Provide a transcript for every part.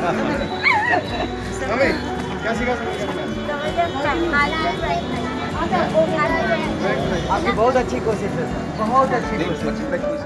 क्या सीखा आपकी बहुत अच्छी कोशिश है, बहुत अच्छी कोशिश।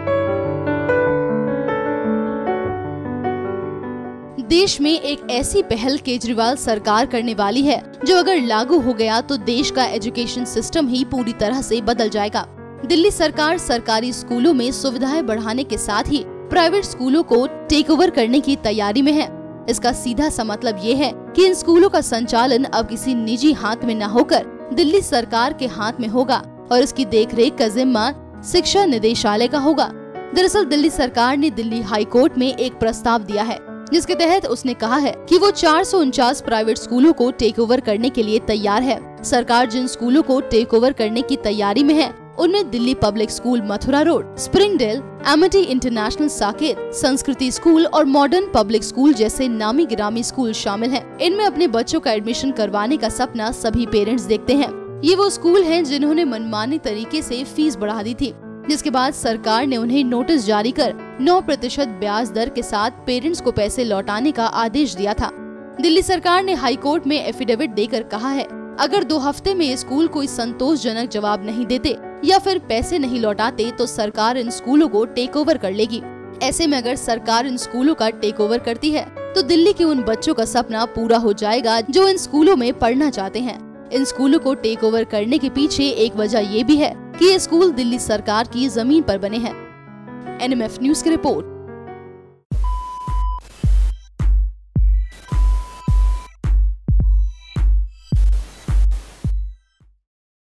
देश में एक ऐसी पहल केजरीवाल सरकार करने वाली है जो अगर लागू हो गया तो देश का एजुकेशन सिस्टम ही पूरी तरह से बदल जाएगा। दिल्ली सरकार सरकारी स्कूलों में सुविधाएं बढ़ाने के साथ ही प्राइवेट स्कूलों को टेक ओवर करने की तैयारी में है। इसका सीधा सा मतलब ये है कि इन स्कूलों का संचालन अब किसी निजी हाथ में न होकर दिल्ली सरकार के हाथ में होगा और इसकी देखरेख का जिम्मा शिक्षा निदेशालय का होगा। दरअसल दिल्ली सरकार ने दिल्ली हाई कोर्ट में एक प्रस्ताव दिया है जिसके तहत उसने कहा है कि वो 449 प्राइवेट स्कूलों को टेक ओवर करने के लिए तैयार है। सरकार जिन स्कूलों को टेक ओवर करने की तैयारी में है उनमें Delhi public school Mathura road, Springdale, Amity international Saket, Sanskriti school और मॉडर्न पब्लिक स्कूल जैसे नामी गिरामी स्कूल शामिल हैं। इनमें अपने बच्चों का एडमिशन करवाने का सपना सभी पेरेंट्स देखते हैं। ये वो स्कूल हैं जिन्होंने मनमानी तरीके से फीस बढ़ा दी थी, जिसके बाद सरकार ने उन्हें नोटिस जारी कर 9% ब्याज दर के साथ पेरेंट्स को पैसे लौटाने का आदेश दिया था। दिल्ली सरकार ने हाई कोर्ट में एफिडेविट देकर कहा है अगर 2 हफ्ते में स्कूल कोई संतोषजनक जवाब नहीं देते या फिर पैसे नहीं लौटाते तो सरकार इन स्कूलों को टेक ओवर कर लेगी। ऐसे में अगर सरकार इन स्कूलों का टेक ओवर करती है तो दिल्ली के उन बच्चों का सपना पूरा हो जाएगा जो इन स्कूलों में पढ़ना चाहते हैं। इन स्कूलों को टेक ओवर करने के पीछे एक वजह ये भी है कि ये स्कूल दिल्ली सरकार की जमीन पर बने हैं। NMF न्यूज की रिपोर्ट।